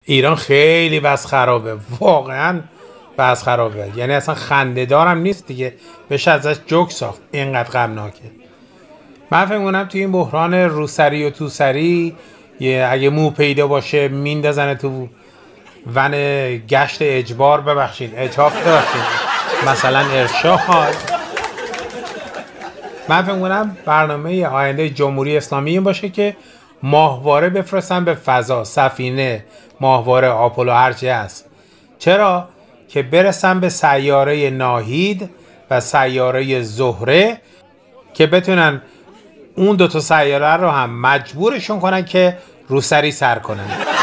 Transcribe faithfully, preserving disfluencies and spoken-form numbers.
ایران خیلی بس خرابه، واقعا بس خرابه، یعنی اصلا خنده دارم نیست دیگه، بشه ازش جوک ساخت، اینقدر غمناکه. من فکر کنم توی این بحران روسری و توسری یه اگه مو پیدا باشه میندازن تو ون گشت اجبار، ببخشید اجحاف، ببخشید مثلا ارشاد. من فکر کنم برنامه آینده جمهوری اسلامی این باشه که ماهواره بفرستن به فضا، سفینه، ماهواره، آپولو، هرچی هست. چرا؟ که برسن به سیاره ناهید و سیاره زهره که بتونن اون دوتا سیاره رو هم مجبورشون کنن که روسری سر کنن.